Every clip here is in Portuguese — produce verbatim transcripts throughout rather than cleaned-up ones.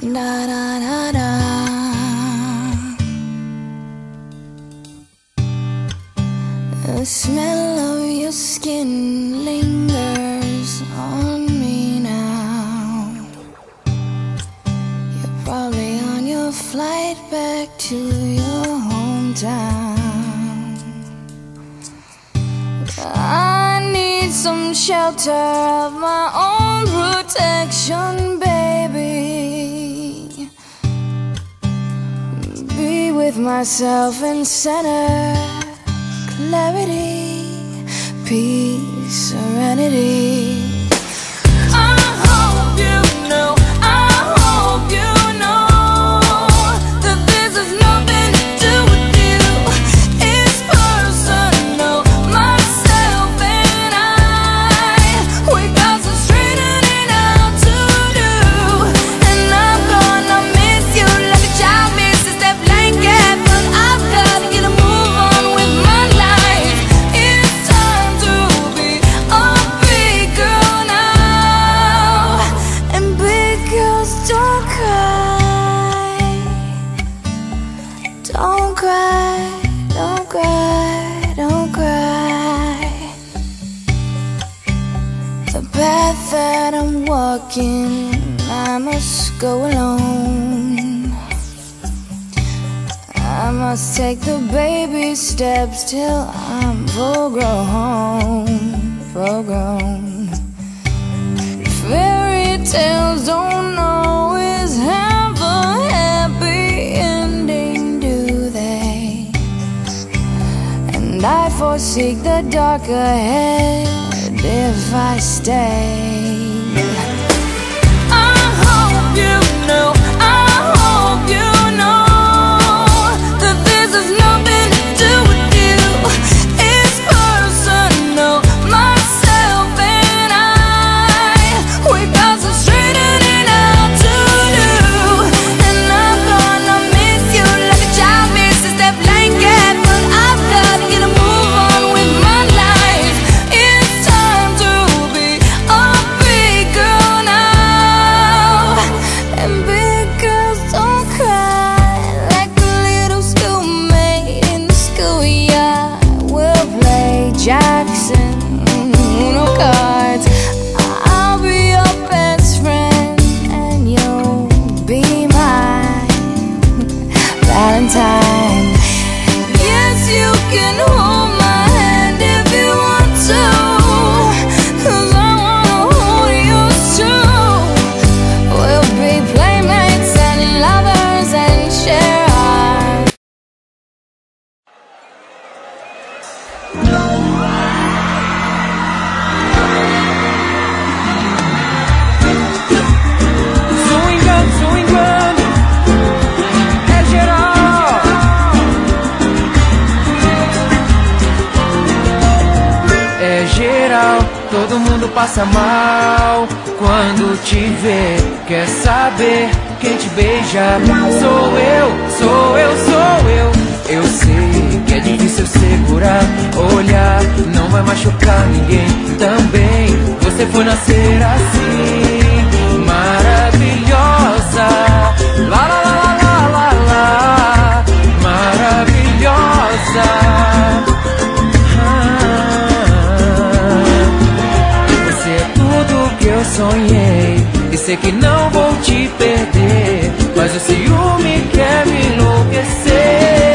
Da da da da. The smell of your skin lingers on me now. You're probably on your flight back to your hometown. I need some shelter of my own protection, baby. Be with myself and center clarity, peace, serenity. I hope you know, I hope you know that this has nothing to do with you. It's personal, myself and I. We got some straightening out to do, and I'm gonna miss you like a child misses that blanket, but I've gotta get a move on with my life. It's time to be a big girl now, and big girls don't cry. Don't cry, don't cry, don't cry. The path that I'm walking, I must go alone. I must take the baby steps till I'm full grown, full grown. Fairy tales don't always have a happy ending, do they? And I foresee the dark ahead if I stay. I hope you know, I hope you know that this has nothing to do with you. It's personal, myself and I. We got some straightening out to do, and I'm gonna miss you like a child misses that blanket, but I've gotta get a move on with my life. It's time to be a big girl now, and big girls don't cry. Like a little schoolmate in the schoolyard, we'll play Jackson, Uno cards. I'll be your best friend, and you'll be my Valentine. Yes, you can hold my hand if you want to, 'cause I wanna hold yours too. We'll be playmates and lovers and share our Swingando, swingando, é geral. É geral, todo mundo passa mal quando te vê. Quer saber quem te beija? Sou eu, sou eu, sou eu. Eu sei que é difícil segurar, olhar, não vai machucar ninguém. Também você foi nascer assim, maravilhosa. Lá, lá, lá, lá, lá, lá, maravilhosa. Ah, você é tudo que eu sonhei, e sei que não vou te perder, mas o ciúme quer me enlouquecer.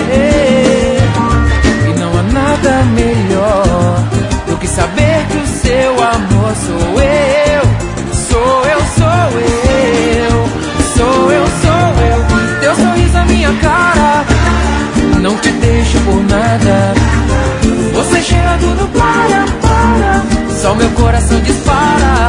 E não há nada melhor do que saber que o seu amor sou eu. Sou eu, sou eu, sou eu, sou eu. Teu sorriso é minha cara, não te deixo por nada. Você cheira tudo para, para, só meu coração dispara.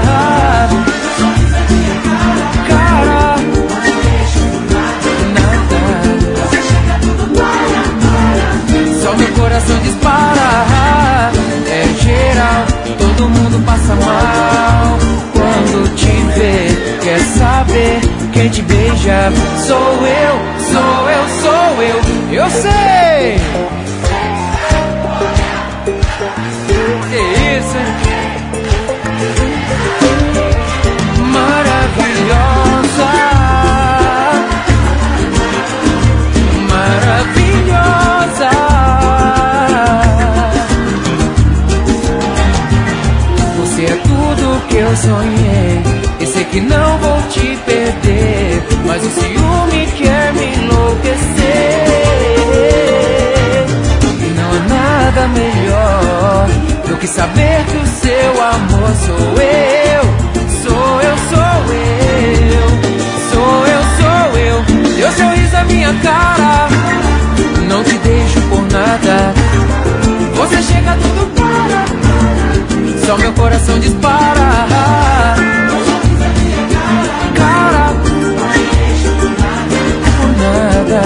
Cara, não te deixo por nada. Você cheira tudo para, para, só meu coração dispara. É geral, todo mundo passa mal quando te vê. Quer saber quem te beija? Sou eu, sou eu, sou eu. Eu sei. Que isso, hein? Maravilhosa. tudo que eu sonhei. E sei que não vou te perder, mas o ciúme quer me enlouquecer. E não há nada melhor do que saber que o seu amor sou eu. Sou eu, sou eu. Sou eu, sou eu. Teu sorriso é minha cara, não te deixo por nada. Você chega, tudo para, só meu coração dispara. Cara, não te deixo por nada.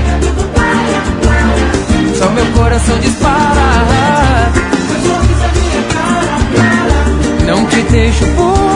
Só meu coração dispara. Não te deixo por